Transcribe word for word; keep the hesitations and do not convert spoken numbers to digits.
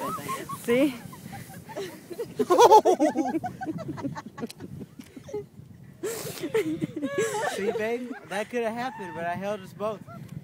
See? See, babe, that could have happened, but I held us both.